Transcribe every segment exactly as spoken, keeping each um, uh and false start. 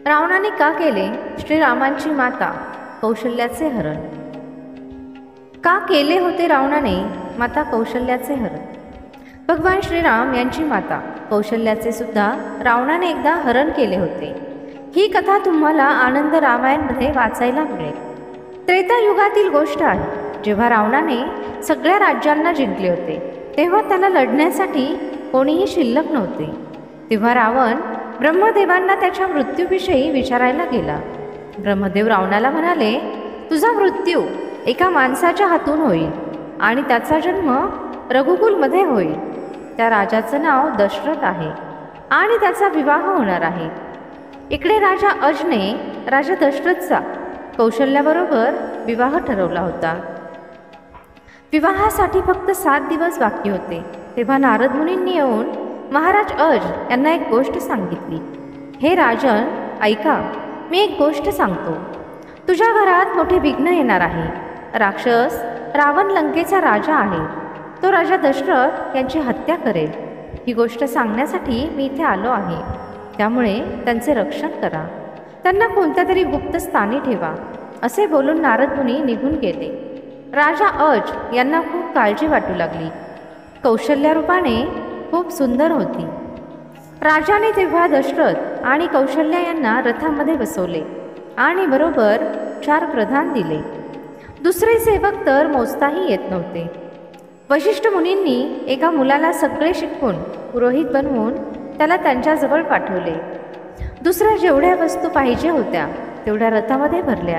रावणाने का केले श्रीरामांची माता कौशल्याचे हरण? का केले होते रावणाने माता कौशल्याचे हरण? भगवान श्रीराम यांची माता कौशल्याचे सुद्धा रावणाने एकदा हरण केले होते. ही कथा तुम्हाला आनंद रामायणमध्ये वाचायला मिळेल. त्रेतायुगातील गोष्ट आहे. जेव्हा रावणाने सगळ्या राज्यांना जिंकले होते तेव्हा त्याला लढण्यासाठी कोणीही शिल्लक नव्हते. तेव्हा रावण ब्रह्मदेवांना त्याच्या मृत्यूविषयी विचारायला गेला. ब्रह्मदेव रावणाला म्हणाले, तुझा मृत्यू एका माणसाच्या हातून होईल आणि त्याचा जन्म रघुकुलमध्ये होईल. त्या राजाचं नाव दशरथ आहे आणि त्याचा विवाह होणार आहे. इकडे राजा अजने राजा दशरथचा कौशल्याबरोबर विवाह ठरवला होता. विवाहासाठी फक्त सात दिवस बाकी होते. तेव्हा नारद मुनींनी येऊन महाराज अज यांना एक गोष्ट सांगितली. हे राजन, ऐका, मी एक गोष्ट सांगतो. तुझ्या घरात मोठे विघ्न येणार आहे. राक्षस रावण लंकेचा राजा आहे. तो राजा दशरथ यांची हत्या करेल. ही गोष्ट सांगण्यासाठी मी इथे आलो आहे. त्यामुळे त्यांचे रक्षण करा. त्यांना कोणत्या तरी गुप्त स्थानी ठेवा. असे बोलून नारद मुनी निघून गेले. राजा अज यांना खूप काळजी वाटू लागली. कौशल्या रूपाने खूप सुंदर होती. राजाने तेव्हा दशरथ आणि कौशल्या यांना रथामध्ये बसवले आणि बरोबर चार प्रधान दिले. दुसरे सेवक तर मोजताही येत नव्हते. वशिष्ठ मुनींनी एका मुलाला सगळे शिकवून पुरोहित बनवून त्याला त्यांच्याजवळ पाठवले. दुसऱ्या जेवढ्या वस्तू पाहिजे होत्या तेवढ्या रथामध्ये भरल्या.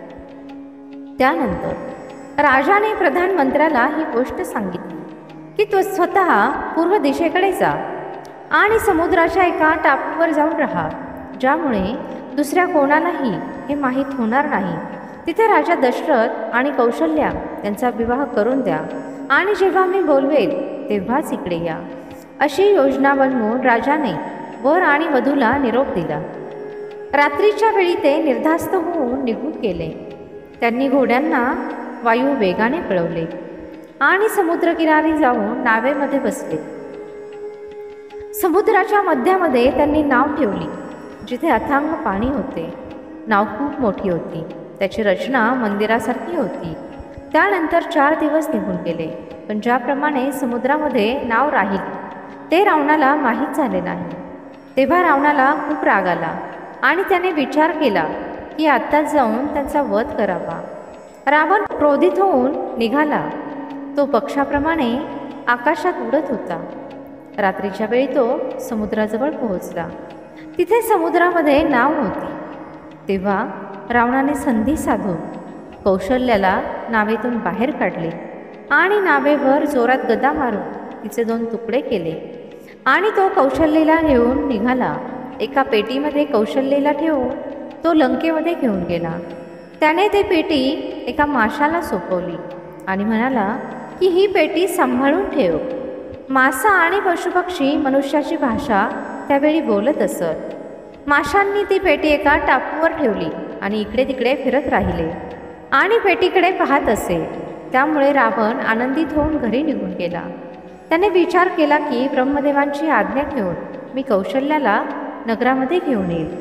त्यानंतर राजाने प्रधानमंत्र्याला ही गोष्ट सांगितली की तो स्वतः पूर्व दिशेकडे जा आणि समुद्राच्या एका टापूवर जाऊन राहा, ज्यामुळे दुसऱ्या कोणालाही हे माहीत होणार नाही. तिथे राजा दशरथ आणि कौशल्या यांचा विवाह करून द्या आणि जेव्हा मी बोलवेल तेव्हाच इकडे या. अशी योजना बनवून राजाने वर आणि वधूला निरोप दिला. रात्रीच्या वेळी ते निर्धास्त होऊन निघून गेले. त्यांनी घोड्यांना वायू वेगाने पळवले आणि समुद्रकिनारी जाऊन नावेमध्ये बसले. समुद्राच्या मध्यामध्ये त्यांनी नाव ठेवली, जिथे अथांग पाणी होते. नाव खूप मोठी होती. त्याची रचना मंदिरासारखी होती. त्यानंतर चार दिवस निघून गेले, पण ज्याप्रमाणे समुद्रामध्ये नाव राहिली ते रावणाला माहीत झाले नाही. तेव्हा रावणाला खूप राग आला आणि त्याने विचार केला की आत्ताच जाऊन त्यांचा वध करावा. रावण क्रोधित होऊन निघाला. तो पक्षाप्रमाणे आकाशात उडत होता. रात्रीच्या वेळी तो समुद्राजवळ पोहोचला. तिथे समुद्रामध्ये नाव होती. तेव्हा रावणाने संधी साधून कौशल्याला नावेतून बाहेर काढले आणि नावेवर जोरात गदा मारून तिचे दोन तुकडे केले आणि तो कौशल्याला घेऊन निघाला. एका पेटीमध्ये कौशल्याला ठेवून तो लंकेमध्ये घेऊन गेला. त्याने ती पेटी एका माशाला सोपवली आणि म्हणाला की ही पेटी सांभाळून ठेव. मासा आणि पशुपक्षी मनुष्याची भाषा त्यावेळी बोलत असत. माशांनी ती पेटी एका टापूवर ठेवली आणि इकडे तिकडे फिरत राहिले आणि पेटीकडे पाहत असे. त्यामुळे रावण आनंदित होऊन घरी निघून गेला. त्याने विचार केला की ब्रह्मदेवांची आज्ञा घेऊन मी कौशल्याला नगरामध्ये घेऊन येईल.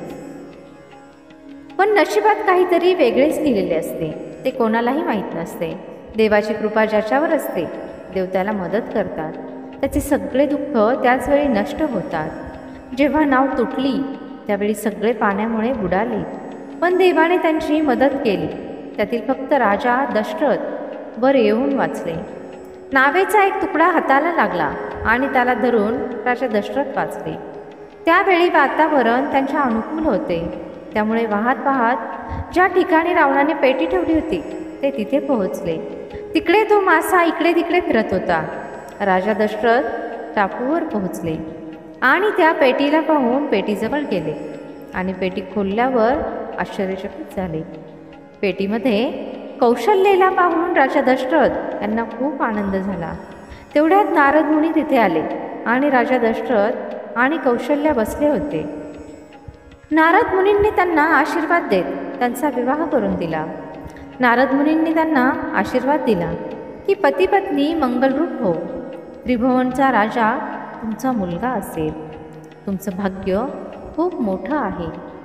पण नशिबात काहीतरी वेगळेच लिहिलेले असते. ते कोणालाही माहीत नसते. देवाची कृपा ज्याच्यावर असते देव त्याला मदत करतात. त्याचे सगळे दुःख त्याचवेळी नष्ट होतात. जेव्हा नाव तुटली त्यावेळी सगळे पाण्यामुळे बुडाले, पण देवाने त्यांची मदत केली. त्यातील फक्त राजा दशरथ वर येऊन वाचले. नावेचा एक तुकडा हाताला लागला आणि त्याला धरून राजा दशरथ वाचले. त्यावेळी वातावरण त्यांच्या अनुकूल होते. त्यामुळे वाहत वाहत ज्या ठिकाणी रावणाने पेटी ठेवली होती ते तिथे पोहोचले. तिकडे तो मासा इकडे तिकडे फिरत होता. राजा दशरथ टापूवर पोहोचले आणि त्या पेटीला पाहून पेटीजवळ गेले आणि पेटी खोलल्यावर आश्चर्यचकित झाले. पेटीमध्ये कौशल्याला पाहून राजा दशरथ यांना खूप आनंद झाला. तेवढ्यात नारद मुनी तिथे आले आणि राजा दशरथ आणि कौशल्या बसले होते. नारद मुनींनी त्यांना आशीर्वाद देत त्यांचा विवाह करून दिला. नारद मुनींनी त्यांना आशीर्वाद दिला की पती पत्नी मंगलरूप हो. त्रिभुवनचा राजा तुमचा मुलगा असेल. तुमचं भाग्य खूप मोठं आहे.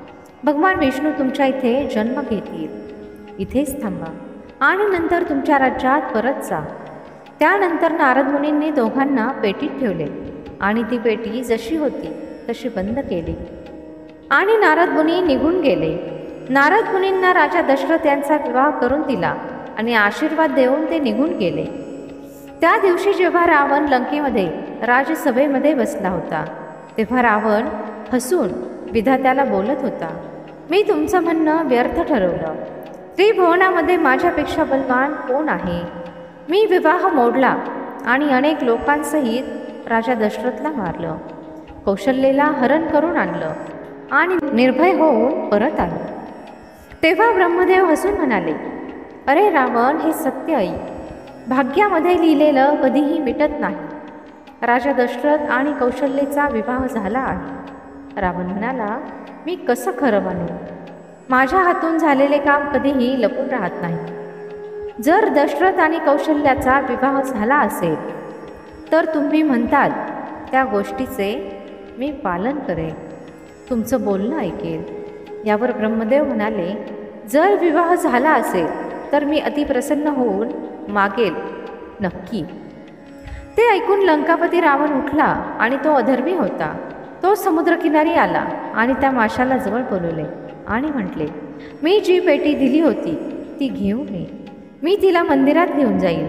भगवान विष्णू तुमच्या इथे जन्म घेतील, इथेच थांबा आणि नंतर तुमच्या राज्यात परत जा. त्यानंतर नारद मुनींनी दोघांना पेटीत ठेवले आणि ती पेटी जशी होती तशी बंद केली आणि नारद मुनी निघून गेले. नारद मुनींना राजा दशरथ यांचा विवाह करून दिला आणि आशीर्वाद देऊन ते निघून गेले. त्या दिवशी जेव्हा रावण लंकेमध्ये राजसभेमध्ये बसला होता तेव्हा रावण हसून विधात्याला बोलत होता, मी तुमचं म्हणणं व्यर्थ ठरवलं. त्रिभुवनामध्ये माझ्यापेक्षा बलवान कोण आहे? मी विवाह मोडला आणि अनेक लोकांसहित राजा दशरथला मारलं, कौशल्येला हरण करून आणलं आणि निर्भय होऊन परत आलो. तेव्हा ब्रह्मदेव हसून म्हणाले, अरे रावण, हे सत्य ऐक. भाग्यामध्ये लिहिलेलं कधीही मिटत नाही. राजा दशरथ आणि कौशल्येचा विवाह झाला आहे. रावण म्हणाला, मी कसं खरं मानू? माझ्या हातून झालेले काम कधीही लपून राहत नाही. जर दशरथ आणि कौशल्याचा विवाह झाला असेल तर तुम्ही म्हणताल त्या गोष्टीचे मी पालन करेन, तुमचं बोलणं ऐकेल. यावर ब्रह्मदेव म्हणाले, जर विवाह झाला असेल तर मी अतिप्रसन्न होऊन मागेल नक्की. ते ऐकून लंकापती रावण उठला आणि तो अधर्मी होता. तो समुद्रकिनारी आला आणि त्या माशाला जवळ बोलवले आणि म्हटले, मी जी पेटी दिली होती ती घेऊन ये, मी तिला मंदिरात घेऊन जाईल.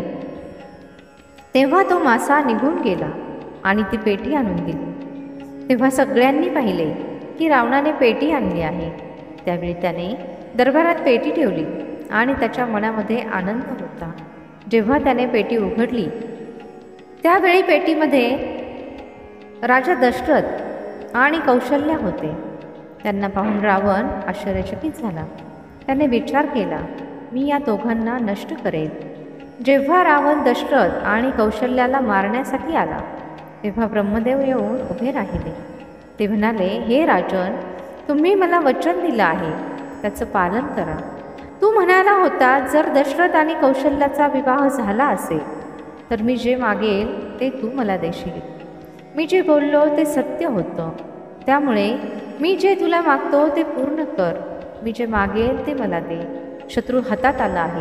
तेव्हा तो मासा निघून गेला आणि ती पेटी आणून दिली. तेव्हा सगळ्यांनी पाहिले की रावणाने पेटी आणली आहे. त्यावेळी त्याने दरबारात पेटी ठेवली आणि त्याच्या मनामध्ये आनंद होता. जेव्हा त्याने पेटी उघडली त्यावेळी पेटीमध्ये राजा दशरथ आणि कौशल्या होते. त्यांना पाहून रावण आश्चर्यचकित झाला. त्याने विचार केला, मी या दोघांना नष्ट करेन. जेव्हा रावण दशरथ आणि कौशल्याला मारण्यासाठी आला तेव्हा ब्रह्मदेव येऊन उभे राहिले. ते म्हणाले, हे राजन, तुम्ही मला वचन दिलं आहे त्याचं पालन करा. तू म्हणाला होता जर दशरथ आणि कौशल्याचा विवाह झाला असेल तर मी जे मागेल ते तू मला देशील. मी जे बोललो ते सत्य होतं, त्यामुळे मी जे तुला मागतो ते पूर्ण कर. मी जे मागेल ते मला दे. शत्रू हातात आला आहे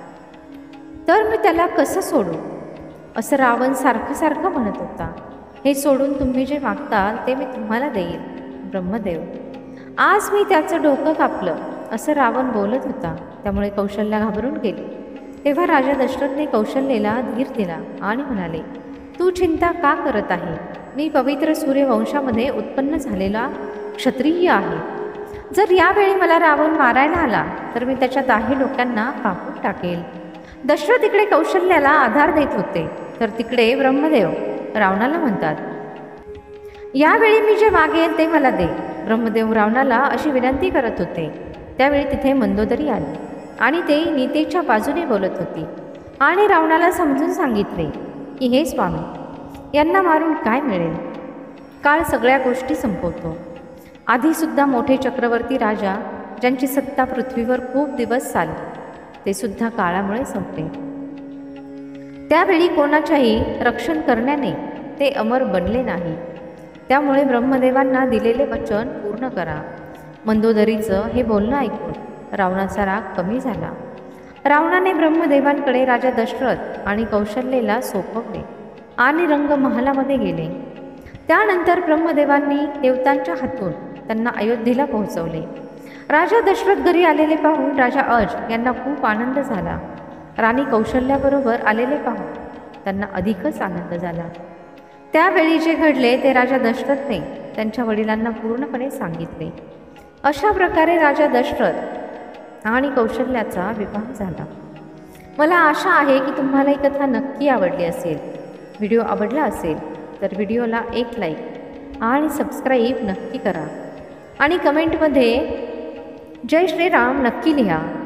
तर मी त्याला कसं सोडू? असं रावण सारखं सारखं म्हणत होता. हे सोडून तुम्ही जे मागताल ते मी तुम्हाला देईल. ब्रह्मदेव, आज मी त्याचं डोकं कापलं, असं रावण बोलत होता. त्यामुळे कौशल्या घाबरून गेली. तेव्हा राजा दशरथने कौशल्येला धीर दिला आणि म्हणाले, तू चिंता का करत आहे? मी पवित्र सूर्यवंशामध्ये उत्पन्न झालेला क्षत्रिय आहे. जर यावेळी मला रावण मारायला आला तर मी त्याच्या दाही डोक्यांना कापून टाकेल. दशरथ इकडे कौशल्याला आधार देत होते तर तिकडे ब्रह्मदेव रावणाला म्हणतात, यावेळी मी जे मागेल ते मला दे. ब्रह्मदेव रावणाला अशी विनंती करत होते. त्यावेळी तिथे मंदोदरी आली आणि ते नीतीच्या बाजूने बोलत होती आणि रावणाला समजून सांगितले की हे स्वामी, यांना मारून काय मिळेल? काळ सगळ्या गोष्टी संपवतो. आधीसुद्धा मोठे चक्रवर्ती राजा ज्यांची सत्ता पृथ्वीवर खूप दिवस चालली ते सुद्धा काळामुळे संपले. त्यावेळी कोणाच्याही रक्षण करण्याने ते अमर बनले नाही. त्यामुळे ब्रह्मदेवांना दिलेले वचन पूर्ण करा. मंदोदरीचं हे बोलणं ऐकून रावणाचा राग कमी झाला. रावणाने ब्रह्मदेवांकडे राजा दशरथ आणि कौशल्येला सोपवले आणि रंगमहालामध्ये गेले. त्यानंतर ब्रह्मदेवांनी देवतांच्या हातून त्यांना अयोध्येला पोहोचवले. राजा दशरथ घरी आलेले पाहून राजा अज यांना खूप आनंद झाला. राणी कौशल्याबरोबर आलेले पाहून त्यांना अधिकच आनंद झाला. त्यावेळी जे घडले ते राजा दशरथने त्यांच्या वडिलांना पूर्णपणे सांगितले. अशा प्रकारे राजा दशरथ आणि कौशल्याचा विवाह झाला. मला आशा आहे की तुम्हाला ही कथा नक्की आवडली असेल. व्हिडिओ आवडला असेल तर व्हिडिओला एक लाईक आणि सबस्क्राईब नक्की करा आणि कमेंटमध्ये जय श्रीराम नक्की लिहा.